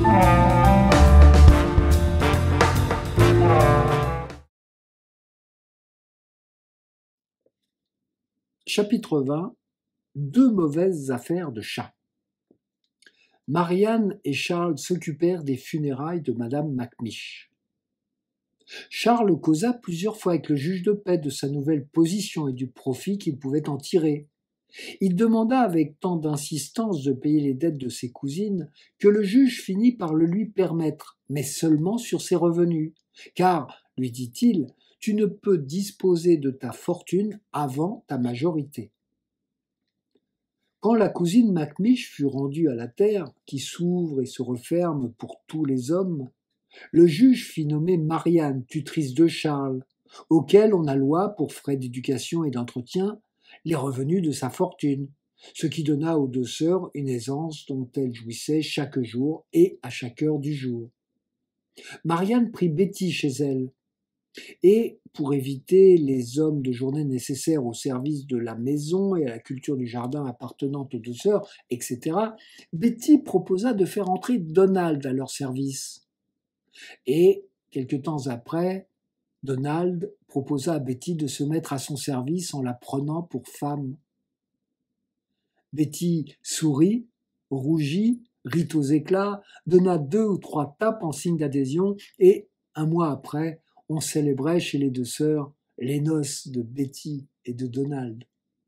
Chapitre 20. Deux mauvaises affaires de chat. Marianne et Charles s'occupèrent des funérailles de madame Macmish. Charles causa plusieurs fois avec le juge de paix de sa nouvelle position et du profit qu'il pouvait en tirer. Il demanda avec tant d'insistance de payer les dettes de ses cousines que le juge finit par le lui permettre, mais seulement sur ses revenus. Car, lui dit-il, tu ne peux disposer de ta fortune avant ta majorité. Quand la cousine Macmish fut rendue à la terre, qui s'ouvre et se referme pour tous les hommes, le juge fit nommer Marianne, tutrice de Charles, auquel on alloua pour frais d'éducation et d'entretien les revenus de sa fortune, ce qui donna aux deux sœurs une aisance dont elles jouissaient chaque jour et à chaque heure du jour. Marianne prit Betty chez elle, et, pour éviter les hommes de journée nécessaires au service de la maison et à la culture du jardin appartenant aux deux sœurs, etc., Betty proposa de faire entrer Donald à leur service. Et, quelque temps après, Donald proposa à Betty de se mettre à son service en la prenant pour femme. Betty sourit, rougit, rit aux éclats, donna 2 ou 3 tapes en signe d'adhésion, et, un mois après, on célébrait chez les deux sœurs les noces de Betty et de Donald.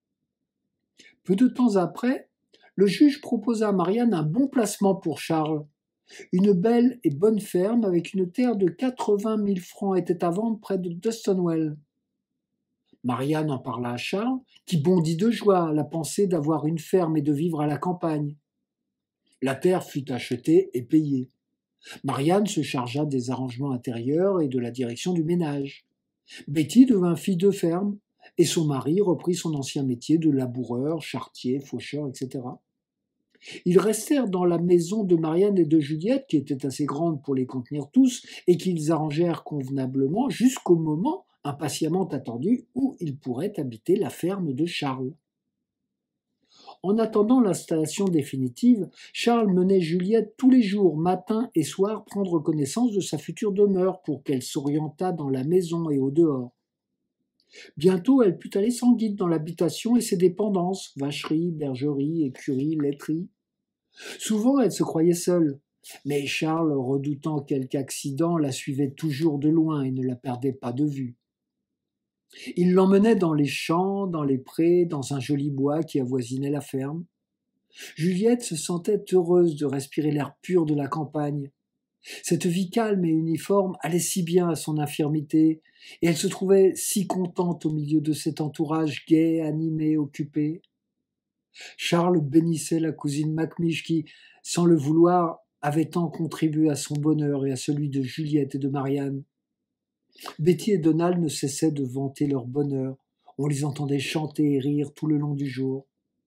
Peu de temps après, le juge proposa à Marianne un bon placement pour Charles. Une belle et bonne ferme avec une terre de 80 000 francs était à vendre près de Dunstanwell. Marianne en parla à Charles, qui bondit de joie à la pensée d'avoir une ferme et de vivre à la campagne. La terre fut achetée et payée. Marianne se chargea des arrangements intérieurs et de la direction du ménage. Betty devint fille de ferme, et son mari reprit son ancien métier de laboureur, charretier, faucheur, etc. Ils restèrent dans la maison de Marianne et de Juliette, qui était assez grande pour les contenir tous, et qu'ils arrangèrent convenablement jusqu'au moment impatiemment attendu où ils pourraient habiter la ferme de Charles. En attendant l'installation définitive, Charles menait Juliette tous les jours, matin et soir, prendre connaissance de sa future demeure pour qu'elle s'orientât dans la maison et au dehors. Bientôt, elle put aller sans guide dans l'habitation et ses dépendances, vacherie, bergerie, écurie, laiterie. Souvent, elle se croyait seule, mais Charles, redoutant quelque accident, la suivait toujours de loin et ne la perdait pas de vue. Il l'emmenait dans les champs, dans les prés, dans un joli bois qui avoisinait la ferme. Juliette se sentait heureuse de respirer l'air pur de la campagne. Cette vie calme et uniforme allait si bien à son infirmité, et elle se trouvait si contente au milieu de cet entourage gai, animé, occupé. Charles bénissait la cousine Macmish qui, sans le vouloir, avait tant contribué à son bonheur et à celui de Juliette et de Marianne. Betty et Donald ne cessaient de vanter leur bonheur. On les entendait chanter et rire tout le long du jour.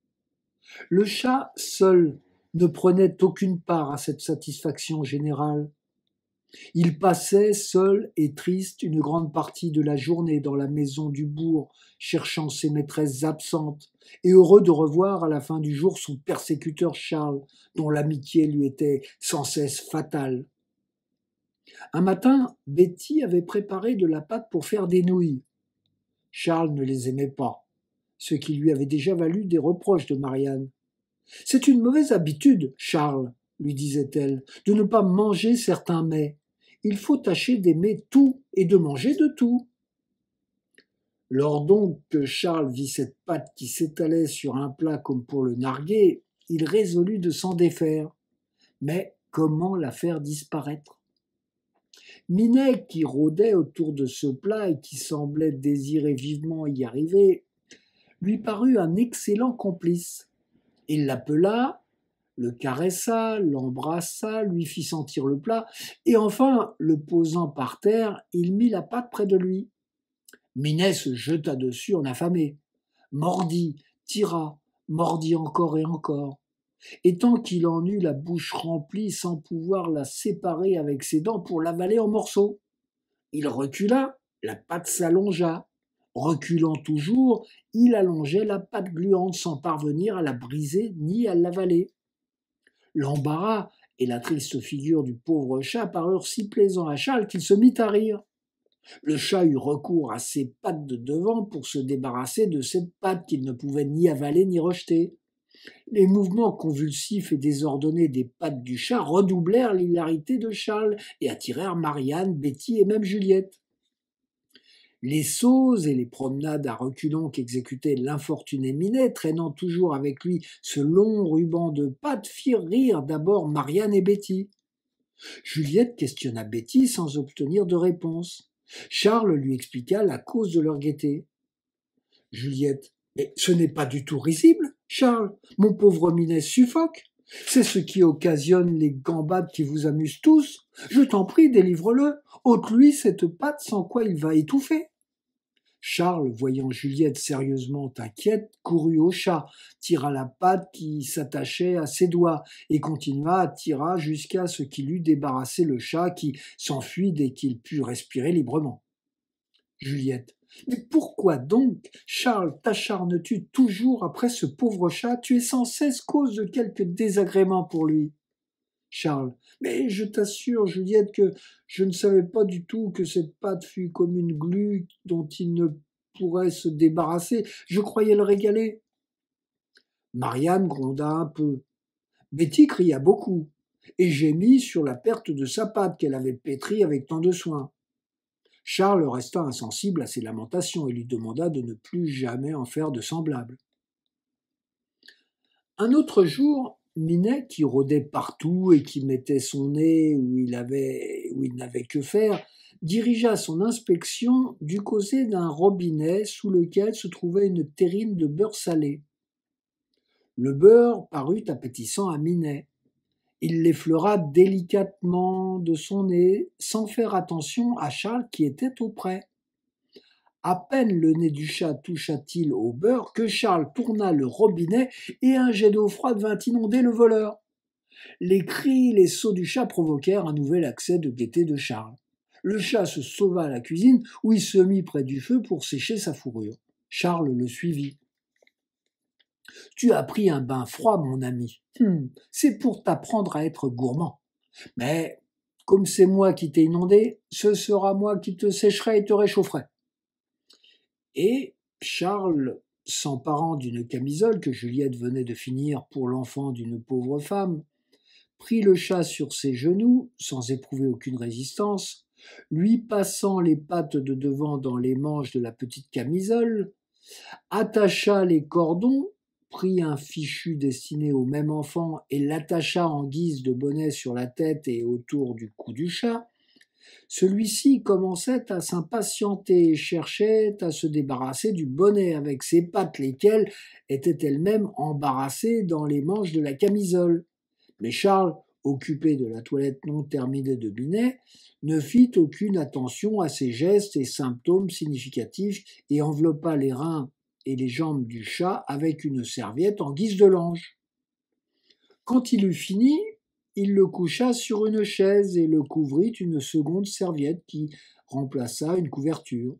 Le chat, seul, ne prenait aucune part à cette satisfaction générale. Il passait, seul et triste, une grande partie de la journée dans la maison du bourg, cherchant ses maîtresses absentes, et heureux de revoir à la fin du jour son persécuteur Charles, dont l'amitié lui était sans cesse fatale. Un matin, Betty avait préparé de la pâte pour faire des nouilles. Charles ne les aimait pas, ce qui lui avait déjà valu des reproches de Marianne. « C'est une mauvaise habitude, Charles, lui disait-elle, de ne pas manger certains mets. Il faut tâcher d'aimer tout et de manger de tout. » Lors donc que Charles vit cette pâte qui s'étalait sur un plat comme pour le narguer, il résolut de s'en défaire. Mais comment la faire disparaître ? Minet, qui rôdait autour de ce plat et qui semblait désirer vivement y arriver, lui parut un excellent complice. Il l'appela, le caressa, l'embrassa, lui fit sentir le plat, et enfin, le posant par terre, il mit la pâte près de lui. Minet se jeta dessus en affamé, mordit, tira, mordit encore et encore, et tant qu'il en eut la bouche remplie sans pouvoir la séparer avec ses dents pour l'avaler en morceaux. Il recula, la pâte s'allongea. Reculant toujours, il allongeait la pâte gluante sans parvenir à la briser ni à l'avaler. L'embarras et la triste figure du pauvre chat parurent si plaisants à Charles qu'il se mit à rire. Le chat eut recours à ses pattes de devant pour se débarrasser de cette patte qu'il ne pouvait ni avaler ni rejeter. Les mouvements convulsifs et désordonnés des pattes du chat redoublèrent l'hilarité de Charles et attirèrent Marianne, Betty et même Juliette. Les sauts et les promenades à reculons qu'exécutait l'infortuné Minet, traînant toujours avec lui ce long ruban de pattes, firent rire d'abord Marianne et Betty. Juliette questionna Betty sans obtenir de réponse. Charles lui expliqua la cause de leur gaieté. Juliette: mais ce n'est pas du tout risible, Charles. Mon pauvre Minet suffoque. C'est ce qui occasionne les gambades qui vous amusent tous. Je t'en prie, délivre-le. Ôte-lui cette patte sans quoi il va étouffer. Charles, voyant Juliette sérieusement inquiète, courut au chat, tira la patte qui s'attachait à ses doigts et continua, tira jusqu'à ce qu'il eût débarrassé le chat qui s'enfuit dès qu'il put respirer librement. Juliette: mais pourquoi donc, Charles, t'acharnes-tu toujours après ce pauvre chat? Tu es sans cesse cause de quelque désagrément pour lui. Charles: mais je t'assure, Juliette, que je ne savais pas du tout que cette patte fût comme une glu dont il ne pourrait se débarrasser. Je croyais le régaler. Marianne gronda un peu. Betty cria beaucoup et gémit sur la perte de sa patte qu'elle avait pétrie avec tant de soin. Charles resta insensible à ces lamentations et lui demanda de ne plus jamais en faire de semblables. Un autre jour, Minet, qui rôdait partout et qui mettait son nez où il n'avait que faire, dirigea son inspection du côté d'un robinet sous lequel se trouvait une terrine de beurre salé. Le beurre parut appétissant à Minet. Il l'effleura délicatement de son nez, sans faire attention à Charles qui était auprès. À peine le nez du chat toucha-t-il au beurre que Charles tourna le robinet et un jet d'eau froide vint inonder le voleur. Les cris, les sauts du chat provoquèrent un nouvel accès de gaieté de Charles. Le chat se sauva à la cuisine où il se mit près du feu pour sécher sa fourrure. Charles le suivit. « Tu as pris un bain froid, mon ami. C'est pour t'apprendre à être gourmand. Mais comme c'est moi qui t'ai inondé, ce sera moi qui te sécherai et te réchaufferai. » Et Charles, s'emparant d'une camisole que Juliette venait de finir pour l'enfant d'une pauvre femme, prit le chat sur ses genoux, sans éprouver aucune résistance, lui passant les pattes de devant dans les manches de la petite camisole, attacha les cordons, prit un fichu destiné au même enfant et l'attacha en guise de bonnet sur la tête et autour du cou du chat. Celui-ci commençait à s'impatienter et cherchait à se débarrasser du bonnet avec ses pattes, lesquelles étaient elles-mêmes embarrassées dans les manches de la camisole. Mais Charles, occupé de la toilette non terminée de Minet, ne fit aucune attention à ces gestes et symptômes significatifs et enveloppa les reins et les jambes du chat avec une serviette en guise de lange. Quand il eut fini, il le coucha sur une chaise et le couvrit une seconde serviette qui remplaça une couverture.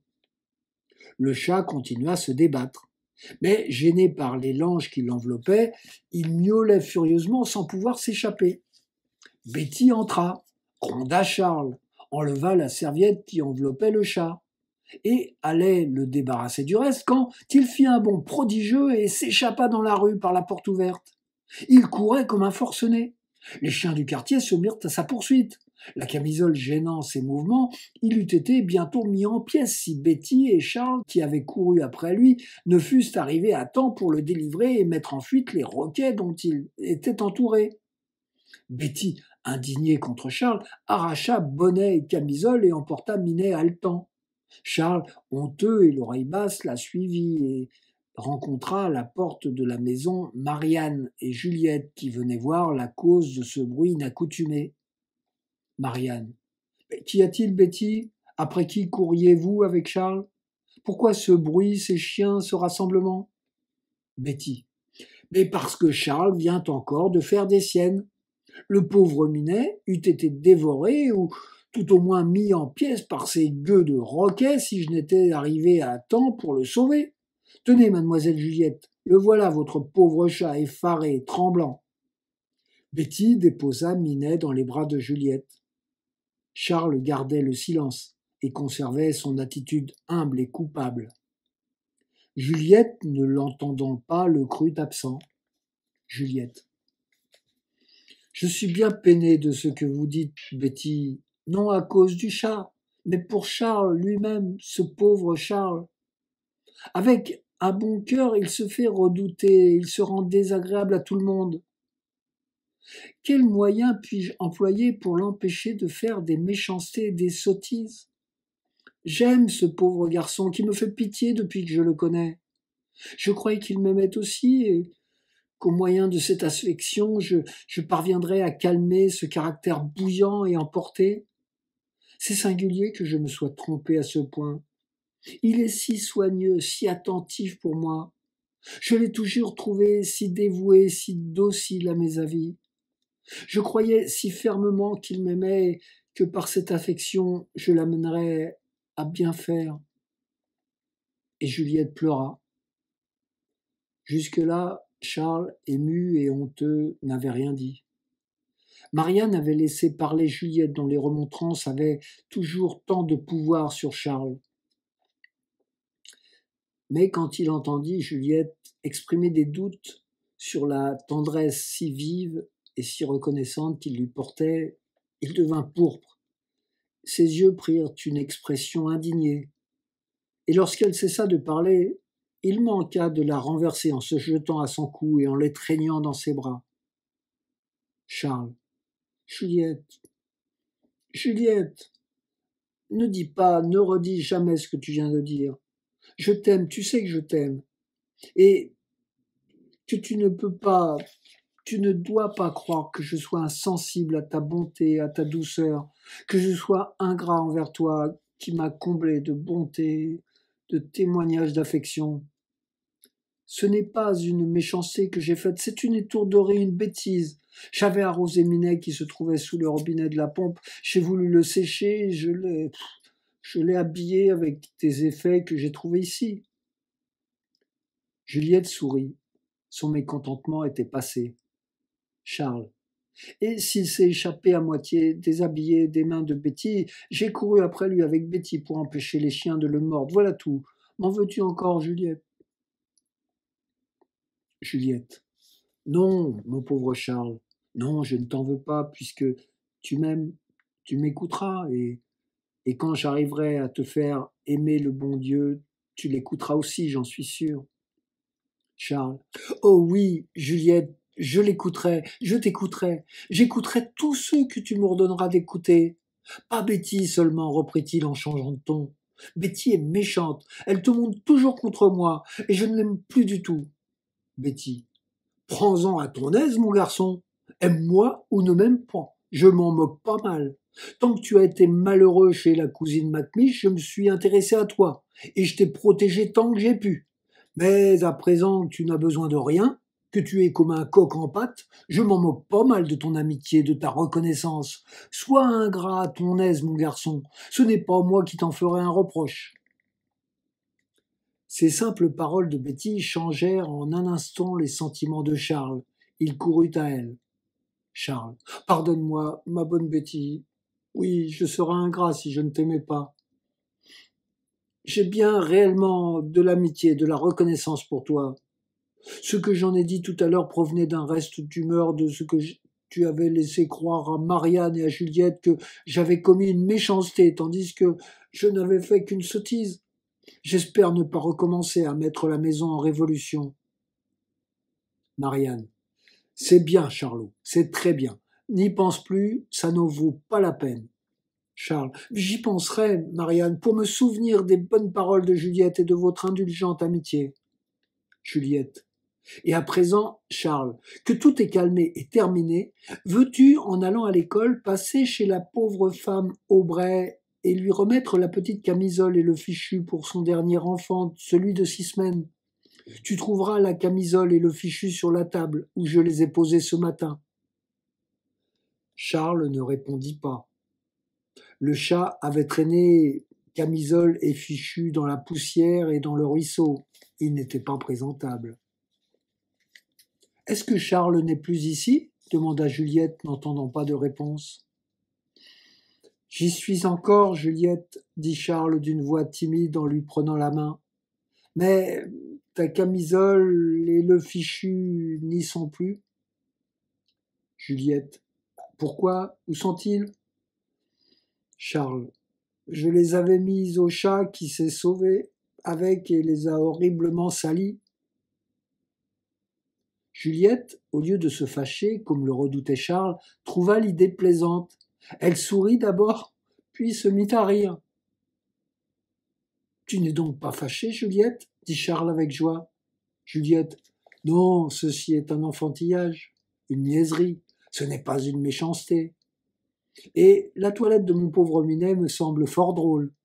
Le chat continua à se débattre, mais gêné par les langes qui l'enveloppaient, il miaulait furieusement sans pouvoir s'échapper. Betty entra, gronda Charles, enleva la serviette qui enveloppait le chat, et allait le débarrasser du reste quand il fit un bond prodigieux et s'échappa dans la rue par la porte ouverte. Il courait comme un forcené. Les chiens du quartier se mirent à sa poursuite. La camisole gênant ses mouvements, il eût été bientôt mis en pièces si Betty et Charles, qui avaient couru après lui, ne fussent arrivés à temps pour le délivrer et mettre en fuite les roquets dont il était entouré. Betty, indignée contre Charles, arracha bonnet et camisole et emporta Minet haletant. Charles, honteux et l'oreille basse, la suivit et rencontra à la porte de la maison Marianne et Juliette qui venaient voir la cause de ce bruit inaccoutumé. Marianne: qu'y a-t-il, Betty? Après qui courriez-vous avec Charles? Pourquoi ce bruit, ces chiens, ce rassemblement? Betty: mais parce que Charles vient encore de faire des siennes. Le pauvre Minet eût été dévoré ou tout au moins mis en pièces par ces gueux de roquets si je n'étais arrivé à temps pour le sauver. Tenez, mademoiselle Juliette, le voilà, votre pauvre chat effaré, tremblant. Betty déposa Minet dans les bras de Juliette. Charles gardait le silence et conservait son attitude humble et coupable. Juliette, ne l'entendant pas, le crut absent. Juliette. Je suis bien peinée de ce que vous dites, Betty, non à cause du chat, mais pour Charles lui-même, ce pauvre Charles. Avec un bon cœur, il se fait redouter, il se rend désagréable à tout le monde. Quels moyens puis-je employer pour l'empêcher de faire des méchancetés et des sottises? J'aime ce pauvre garçon qui me fait pitié depuis que je le connais. Je croyais qu'il m'aimait aussi et qu'au moyen de cette affection, je parviendrais à calmer ce caractère bouillant et emporté. C'est singulier que je me sois trompé à ce point. Il est si soigneux, si attentif pour moi. Je l'ai toujours trouvé si dévoué, si docile à mes avis. Je croyais si fermement qu'il m'aimait et que par cette affection, je l'amènerais à bien faire. Et Juliette pleura. Jusque-là, Charles, ému et honteux, n'avait rien dit. Marianne avait laissé parler Juliette dont les remontrances avaient toujours tant de pouvoir sur Charles. Mais quand il entendit Juliette exprimer des doutes sur la tendresse si vive et si reconnaissante qu'il lui portait, il devint pourpre. Ses yeux prirent une expression indignée. Et lorsqu'elle cessa de parler, il manqua de la renverser en se jetant à son cou et en l'étreignant dans ses bras. Charles. Juliette. Juliette. Ne dis pas, ne redis jamais ce que tu viens de dire. Je t'aime, tu sais que je t'aime. Et que tu ne dois pas croire que je sois insensible à ta bonté, à ta douceur, que je sois ingrat envers toi, qui m'as comblé de bonté, de témoignages d'affection. Ce n'est pas une méchanceté que j'ai faite, c'est une étourderie, une bêtise. J'avais arrosé Minet qui se trouvait sous le robinet de la pompe, j'ai voulu le sécher, je l'ai habillé avec des effets que j'ai trouvés ici. Juliette sourit. Son mécontentement était passé. Charles. Et s'il s'est échappé à moitié, déshabillé des mains de Betty, j'ai couru après lui avec Betty pour empêcher les chiens de le mordre. Voilà tout. M'en veux-tu encore, Juliette? Juliette. Non, mon pauvre Charles. Non, je ne t'en veux pas, puisque tu m'aimes, tu m'écouteras, et quand j'arriverai à te faire aimer le bon Dieu, tu l'écouteras aussi, j'en suis sûr. Charles. Oh oui, Juliette, je l'écouterai, je t'écouterai, j'écouterai tous ceux que tu m'ordonneras d'écouter. Pas Betty seulement, reprit-il en changeant de ton. Betty est méchante, elle te monte toujours contre moi, et je ne l'aime plus du tout. Betty. Prends-en à ton aise, mon garçon. Aime-moi ou ne m'aime pas. Je m'en moque pas mal. Tant que tu as été malheureux chez la cousine Macmiche, je me suis intéressé à toi, et je t'ai protégé tant que j'ai pu. Mais à présent que tu n'as besoin de rien, que tu es comme un coq en pâte, je m'en moque pas mal de ton amitié, de ta reconnaissance. Sois ingrat à ton aise, mon garçon. Ce n'est pas moi qui t'en ferai un reproche. Ces simples paroles de Betty changèrent en un instant les sentiments de Charles. Il courut à elle. Charles. Pardonne-moi, ma bonne Betty. Oui, je serais ingrat si je ne t'aimais pas. J'ai bien réellement de l'amitié, de la reconnaissance pour toi. Ce que j'en ai dit tout à l'heure provenait d'un reste d'humeur de ce que tu avais laissé croire à Marianne et à Juliette que j'avais commis une méchanceté, tandis que je n'avais fait qu'une sottise. J'espère ne pas recommencer à mettre la maison en révolution. Marianne. C'est bien, Charlot, c'est très bien. N'y pense plus, ça ne vaut pas la peine. Charles. J'y penserai, Marianne, pour me souvenir des bonnes paroles de Juliette et de votre indulgente amitié. Juliette. Et à présent, Charles, que tout est calmé et terminé, veux-tu, en allant à l'école, passer chez la pauvre femme Aubray et lui remettre la petite camisole et le fichu pour son dernier enfant, celui de 6 semaines? Tu trouveras la camisole et le fichu sur la table où je les ai posés ce matin. Charles ne répondit pas. Le chat avait traîné camisole et fichu dans la poussière et dans le ruisseau. Il n'était pas présentable. Est-ce que Charles n'est plus ici? demanda Juliette, n'entendant pas de réponse. « J'y suis encore, Juliette, dit Charles d'une voix timide en lui prenant la main. Mais ta camisole et le fichu n'y sont plus. Juliette. Pourquoi? Où sont-ils? Charles. Je les avais mis au chat qui s'est sauvé avec et les a horriblement salis. Juliette, au lieu de se fâcher, comme le redoutait Charles, trouva l'idée plaisante. Elle sourit d'abord, puis se mit à rire. Tu n'es donc pas fâchée, Juliette? Dit Charles avec joie. Juliette. Non, ceci est un enfantillage, une niaiserie, ce n'est pas une méchanceté. Et la toilette de mon pauvre Minet me semble fort drôle.